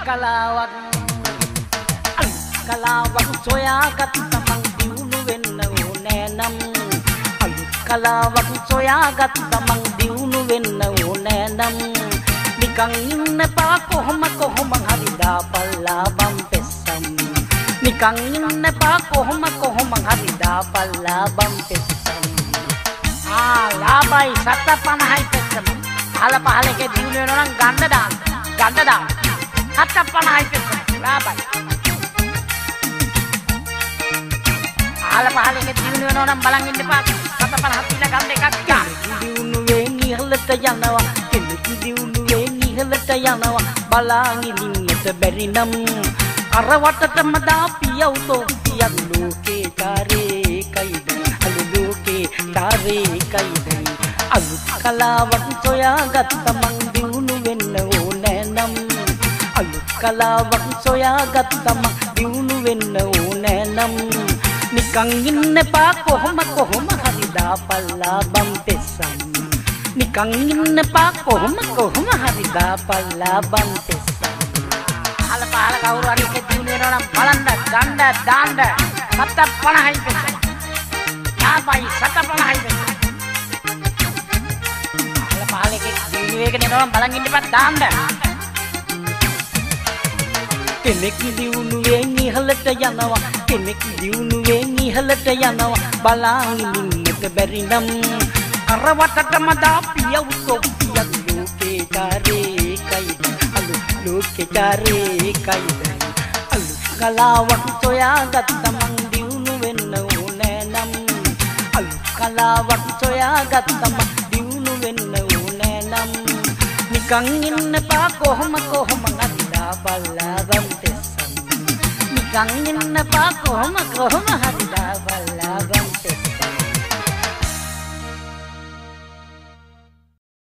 කලාවක් සොයාගත්ත මං දියුණු වෙන්න ඕනෑ නම් කලාවක් සොයාගත්ත මං දියුණු වෙන්න ඕනෑ නම් නිකන් ඉන්න පා කොහොම හරි දාපල්ලා බම් පෙස්සම් නිකන් ඉන්න පා කොහොම හරි දාපල්ලා බම් පෙස්සම් ලාභයි 750යි පෙස්සම් අහල පහලකේ දියුණු වෙනවා නම් ගන්න දාන්න 750යි පෙස්සම් ලාභයි අහල පහලකේ දියුණු වෙනවා නම් බලන් ඉන්න පා 750 පිළ ගන්න එකක් යා දියුණු වෙන් ඉහළට යනවා කෙනෙක් දියුණු වෙන් ඉහළට යනවා බලාගෙන ඉන්නට බැරි නම් අර වටටම දාපියව තෝපියක් ලෝකේ කාරේ කයිද අලු ලෝකේ කාරේ කයිද අලුත් කලාවක් සොයාගත්ත මං දියුණු වෙන්න ඕනෑ නම් අලුත් කලාවක් සොයාගත්ත මං දියුණු වෙන්න ඕනෑ නම් නිකන් ඉන්න පා කොහොම හරි දාපල්ලා බම් පෙස්සම් නිකන් ඉන්න පා කොහොම හරි දාපල්ලා බම් පෙස්සම් අහල පහල කවුරු හරි එකේ දිනු වෙනවා නම් බලන්න ගන්න දාන්න 750යි පෙස්සම් ලාභයි 750යි පෙස්සම් අහල පහල එකේ දිනු වෙගෙන යනවා නම් බලන් ඉන්න පා දාන්න කෙනෙක් දියුණු වෙන් ඉහළට යනවා කෙනෙක් දියුණු වෙන් ඉහළට යනවා බලාගෙන ඉන්නට බැරි නම් අර වටටම දාපියව තොප්පියක් ලෝකේ කාරේ කයිද අලු ලෝකේ කාරේ කයිද අලු කලාවක් සොයාගත්ත මං දියුණු වෙන්න ඕනෑ නම් අලු කලාවක් සොයාගත්ත මං දියුණු වෙන්න ඕනෑ නම් නිකන් ඉන්න පා කොහොම හරි දාපල්ලා බම් පෙස්සම් නිකන් ඉන්න පා කොහොම හරි